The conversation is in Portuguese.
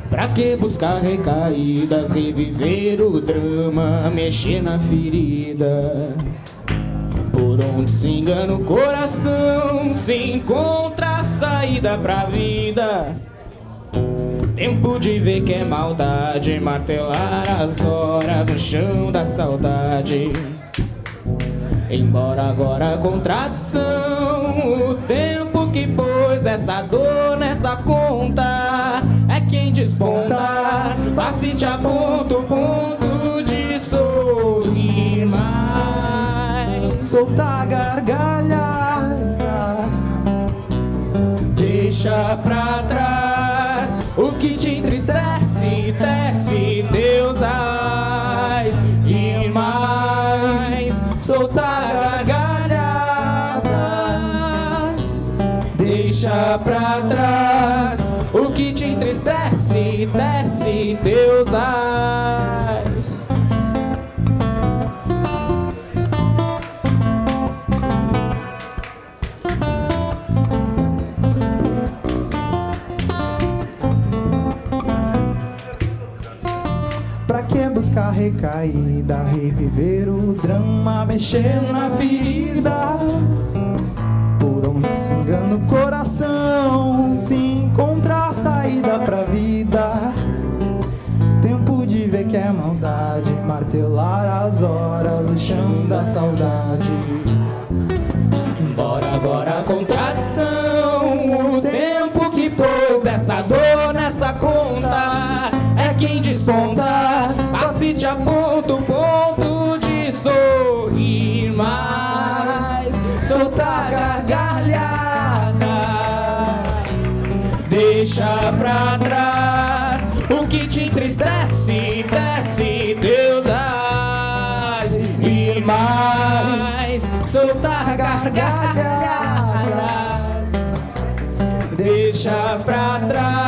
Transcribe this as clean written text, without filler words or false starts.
Pra que buscar recaídas, reviver o drama, mexer na ferida? Por onde se engana o coração, se encontra a saída pra vida. Tempo de ver que é maldade, martelar as horas no chão da saudade. Embora agora a contradição, o tempo que pôs essa dor nessa conta é quem desponta. Passe-te a ponto de sorrir mais, soltar gargalhadas, deixa pra trás o que te entristece, desce teus ais e mais, soltar gargalhadas, deixa pra trás o que te entristece, desce teus ais. pra que buscar recaída, reviver o drama, mexer na ferida? Por onde se engana o coração, se encontra a saída pra vida. Tempo de ver que é maldade, martelar as horas, o chão da saudade. Embora agora a contradição, o tempo que pôs essa dor nessa conta é quem desponta. Passe-te a ponto de sorrir mais, soltar gargalhadas, deixa pra trás o que te entristece, desce teus ais e mais, soltar gargalhadas, deixa pra trás